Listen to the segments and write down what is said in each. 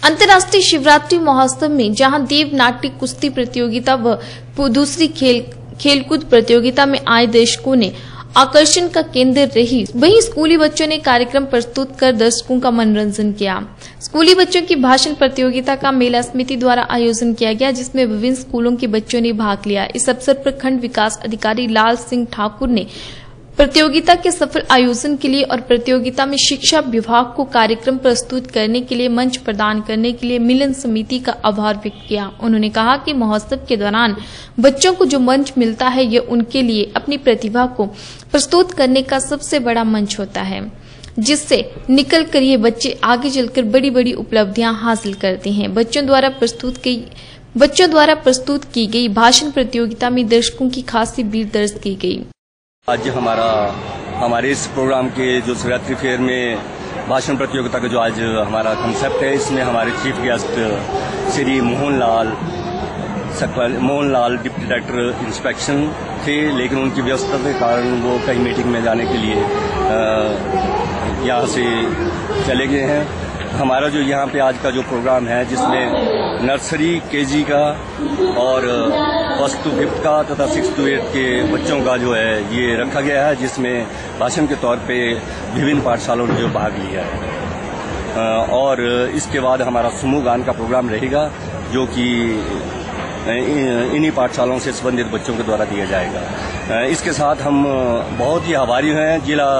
अंतर्राष्ट्रीय शिवरात्रि महोत्सव में जहां देव नाट्य कुश्ती प्रतियोगिता व दूसरी खेलकूद प्रतियोगिता में आए दर्शकों ने आकर्षण का केंद्र रही, वहीं स्कूली बच्चों ने कार्यक्रम प्रस्तुत कर दर्शकों का मनोरंजन किया। स्कूली बच्चों की भाषण प्रतियोगिता का मेला समिति द्वारा आयोजन किया गया, जिसमें विभिन्न स्कूलों के बच्चों ने भाग लिया। इस अवसर पर खंड विकास अधिकारी लाल सिंह ठाकुर ने प्रतियोगिता के सफल आयोजन के लिए और प्रतियोगिता में शिक्षा विभाग को कार्यक्रम प्रस्तुत करने के लिए मंच प्रदान करने के लिए मिलन समिति का आभार व्यक्त किया। उन्होंने कहा कि महोत्सव के दौरान बच्चों को जो मंच मिलता है, ये उनके लिए अपनी प्रतिभा को प्रस्तुत करने का सबसे बड़ा मंच होता है, जिससे निकल कर ये बच्चे आगे चलकर बड़ी बड़ी उपलब्धियां हासिल करते हैं। बच्चों द्वारा प्रस्तुत की गई भाषण प्रतियोगिता में दर्शकों की खासी भीड़ दर्ज की गई। आज हमारे इस प्रोग्राम के जो शिवरात्रि फेयर में भाषण प्रतियोगिता का जो आज हमारा कंसेप्ट है, इसमें हमारे chief guest Shri Mohan Lal deputy director inspection थे, लेकिन उनकी व्यस्तता के कारण वो कई मीटिंग में जाने के लिए यहाँ से चले गए हैं। हमारा जो यहाँ पे आज का जो प्रोग्राम है, जिसमें नर्सरी केजी का और फर्स्ट टू फिफ्थ का तथा 6 to 8 के बच्चों का जो है ये रखा गया है, जिसमें भाषण के तौर पे विभिन्न पाठशालाओं ने जो भाग लिया है। और इसके बाद हमारा समूह गान का प्रोग्राम रहेगा, जो कि इन्हीं पाठशालाओं से संबंधित बच्चों के द्वारा दिया जाएगा। इसके साथ हम बहुत ही आभारी हैं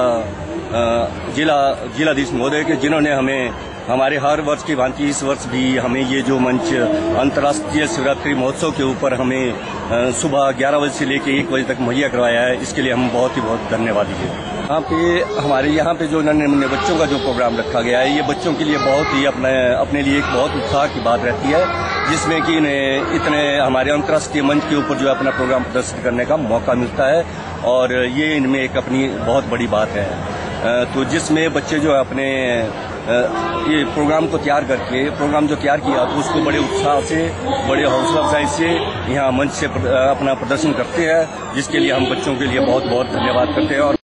जिलाधीश महोदय के, जिन्होंने हमें हमारे हर वर्ष की भांति इस वर्ष भी हमें ये जो मंच अंतर्राष्ट्रीय शिवरात्रि महोत्सव के ऊपर हमें सुबह 11 बजे से लेकर 1 बजे तक मुहैया करवाया है। इसके लिए हम बहुत ही धन्यवादी हैं। हमारे यहाँ पे जो नन्हे मुन्ने बच्चों का जो प्रोग्राम रखा गया है, ये बच्चों के लिए बहुत ही अपने लिए एक बहुत उत्साह की बात रहती है, जिसमें कि इन्हें इतने हमारे अंतर्राष्ट्रीय मंच के ऊपर जो अपना प्रोग्राम प्रदर्शित करने का मौका मिलता है, और ये इनमें एक अपनी बहुत बड़ी बात है। तो जिसमें बच्चे जो अपने ये प्रोग्राम को तैयार करके प्रोग्राम जो तैयार किया, तो उसको बड़े उत्साह से, बड़े हौसला अफजाई से यहाँ मंच से अपना प्रदर्शन करते हैं, जिसके लिए हम बच्चों के लिए बहुत बहुत धन्यवाद करते हैं। और